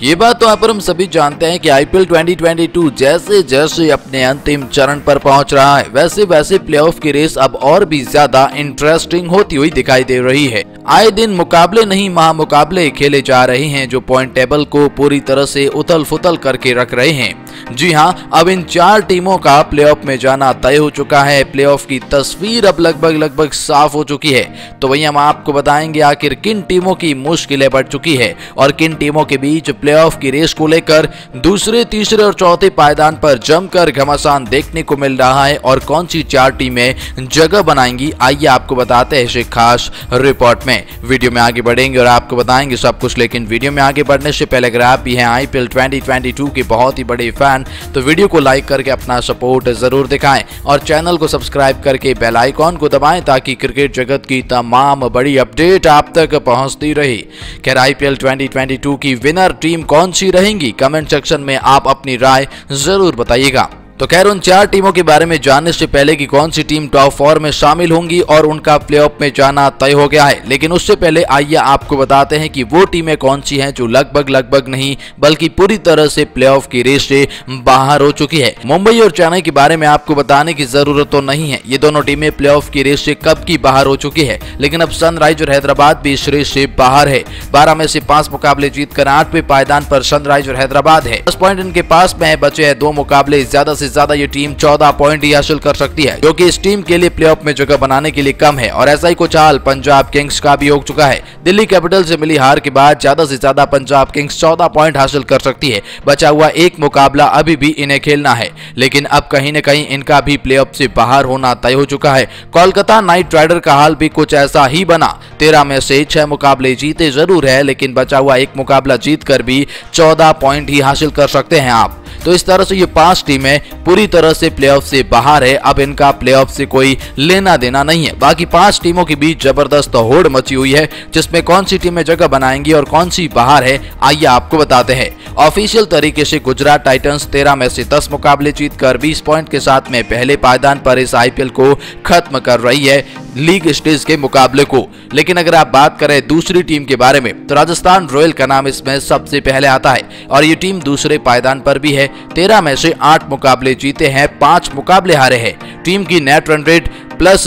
ये बात तो यहाँ पर हम सभी जानते हैं कि आईपीएल 2022 जैसे जैसे अपने अंतिम चरण पर पहुंच रहा है, वैसे वैसे प्लेऑफ की रेस अब और भी ज्यादा इंटरेस्टिंग होती हुई दिखाई दे रही है। आए दिन मुकाबले नहीं महामुकाबले खेले जा रहे हैं जो पॉइंट टेबल को पूरी तरह से उथल फुथल करके रख रहे हैं। जी हाँ, अब इन 4 टीमों का प्लेऑफ में जाना तय हो चुका है। प्लेऑफ की तस्वीर अब लगभग साफ हो चुकी है। तो वही हम आपको बताएंगे आखिर किन टीमों की मुश्किलें बढ़ चुकी है और किन टीमों के बीच प्लेऑफ की रेस को लेकर दूसरे, तीसरे और चौथे पायदान पर जमकर घमासान देखने को मिल रहा है और कौन सी 4 टीमें जगह बनाएंगी, आइए आपको बताते हैं इस खास रिपोर्ट में। वीडियो में आगे बढ़ेंगे और आपको बताएंगे सब कुछ, लेकिन वीडियो में आगे बढ़ने से पहले अगर आप भी हैं आईपीएल 2022 के बहुत ही बड़े फैन तो वीडियो को लाइक करके अपना सपोर्ट जरूर दिखाएं और चैनल को सब्सक्राइब करके बेल आइकॉन को दबाएं ताकि क्रिकेट जगत की तमाम बड़ी अपडेट आप तक पहुंचती रहे। खैर, आईपीएल 2022 की विनर टीम कौन सी रहेंगी, कमेंट सेक्शन में आप अपनी राय जरूर बताइएगा। तो खैर, उन 4 टीमों के बारे में जानने से पहले कि कौन सी टीम टॉप 4 में शामिल होंगी और उनका प्लेऑफ में जाना तय हो गया है, लेकिन उससे पहले आइए आपको बताते हैं कि वो टीमें कौन सी हैं जो लगभग नहीं बल्कि पूरी तरह से प्लेऑफ की रेस से बाहर हो चुकी है। मुंबई और चेन्नई के बारे में आपको बताने की जरूरत तो नहीं है, ये दोनों टीमें प्लेऑफ की रेस से कब की बाहर हो चुकी है, लेकिन अब सनराइजर हैदराबाद भी इस रेस से बाहर है। 12 में से 5 मुकाबले जीतकर 8वें पायदान पर सनराइजर हैदराबाद है। 10 पॉइंट इनके पास में है, बचे हैं 2 मुकाबले, ज्यादा से ज्यादा ये टीम 14 पॉइंट ही हासिल कर सकती है, जो कि इस टीम के लिए प्लेऑफ में जगह बनाने के लिए कम है। और ऐसा ही कुछ हाल पंजाब किंग्स का भी हो चुका है। दिल्ली कैपिटल से मिली हार के बाद ज्यादा से ज्यादा पंजाब किंग्स 14 पॉइंट हासिल कर सकती है। बचा हुआ 1 मुकाबला अभी भी इन्हें खेलना है, लेकिन अब कहीं न कहीं इनका भी प्लेऑफ से बाहर होना तय हो चुका है। कोलकाता नाइट राइडर का हाल भी कुछ ऐसा ही बना। 13 में से 6 मुकाबले जीते जरूर है, लेकिन बचा हुआ 1 मुकाबला जीतकर भी 14 पॉइंट ही हासिल कर सकते हैं आप। तो इस तरह से ये 5 टीमें पूरी तरह से प्लेऑफ से बाहर है। अब इनका प्लेऑफ से कोई लेना देना नहीं है। बाकी 5 टीमों के बीच जबरदस्त होड़ मची हुई है, जिसमें कौन सी टीमें जगह बनाएंगी और कौन सी बाहर है, आइए आपको बताते हैं। ऑफिशियल तरीके से गुजरात टाइटंस 13 में से 10 मुकाबले जीतकर 20 पॉइंट के साथ में पहले पायदान पर इस आईपीएल को खत्म कर रही है, लीग स्टेज के मुकाबले को। लेकिन अगर आप बात करें दूसरी टीम के बारे में तो राजस्थान रॉयल का नाम इसमें सबसे पहले आता है और ये टीम दूसरे पायदान पर भी है। 13 में से 8 मुकाबले जीते हैं, 5 मुकाबले हारे हैं। टीम की नेट रन रेट प्लस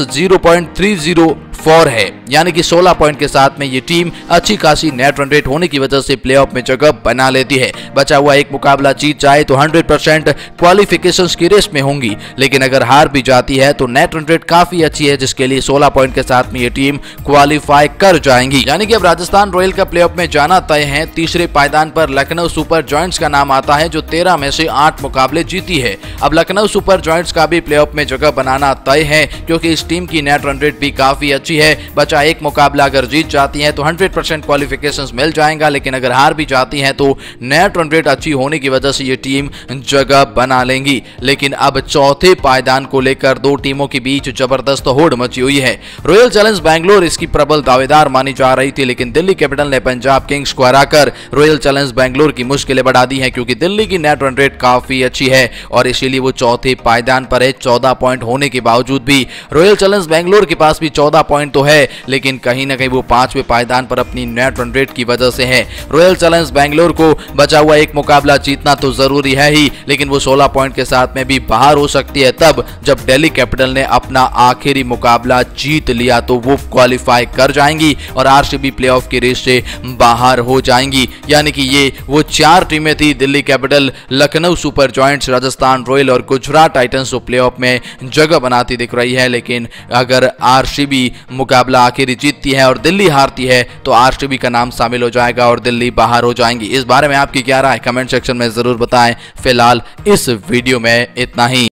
0.304 है, यानी कि 16 पॉइंट के साथ में ये टीम अच्छी खासी नेट रन रेट होने की वजह से प्लेऑफ में जगह बना लेती है। बचा हुआ 1 मुकाबला जीत जाए तो 100% क्वालिफिकेशंस की रेस में होंगी, लेकिन अगर हार भी जाती है तो नेट रन रेट काफी अच्छी है, जिसके लिए 16 पॉइंट के साथ में ये टीम क्वालिफाई कर जाएंगी। यानी कि अब राजस्थान रॉयल का प्लेऑफ में जाना तय है। तीसरे पायदान पर लखनऊ सुपर जॉयंट्स का नाम आता है, जो 13 में से 8 मुकाबले जीती है। अब लखनऊ सुपर जॉयंट्स का भी प्लेऑफ में जगह बनाना तय है, क्योंकि इस टीम की नेट रन रेट भी काफी अच्छी है। बचा 1 मुकाबला अगर जीत जाती है तो 100% क्वालिफिकेशंस मिल जाएगा, लेकिन अगर हार भी जाती है तो नेट रन रेट अच्छी होने की वजह से ये टीम जगह बना लेंगी। लेकिन अब चौथे पायदान को लेकर 2 टीमों के बीच जबरदस्त होड़ मची हुई है। रॉयल चैलेंज बैंगलोर इसकी प्रबल दावेदार मानी जा रही थी, लेकिन दिल्ली कैपिटल ने पंजाब किंग्स को हराकर रॉयल चैलेंज बैंगलोर की मुश्किलें बढ़ा दी हैं, क्योंकि दिल्ली की नेट रन रेट काफी अच्छी है और इसीलिए वो चौथे पायदान पर है। 14 पॉइंट होने के बावजूद भी रॉयल चैलेंज बैंगलोर के पास भी 14 पॉइंट तो है, लेकिन कहीं ना कहीं वो 5वें पायदान पर अपनी नेट रन रेट की वजह से है। रॉयल चैलेंज बैंगलोर को बचा हुआ 1 मुकाबला जीतना तो जरूरी है ही, लेकिन वो 16 पॉइंट के साथ में भी बाहर हो सकती है तब जब दिल्ली कैपिटल ने अपना आखिरी मुकाबला जीत लिया, तो वो क्वालिफाई कर जाएंगी और आरसीबी प्लेऑफ की रेस से बाहर हो जाएंगी। यानी कि ये वो 4 टीमें थी, Delhi capital, Lucknow super giants, Rajasthan royal और गुजरात टाइटंस, जो प्लेऑफ में जगह बनाती दिख रही है। लेकिन अगर आरसीबी मुकाबला आखिरी जीतती है और दिल्ली हारती है तो आरसीबी का नाम शामिल हो जाएगा और दिल्ली बाहर हो जाएंगी। इस बारे में आपकी क्या राय, कमेंट सेक्शन में जरूर बताएं। फिलहाल इस वीडियो में इतना ही।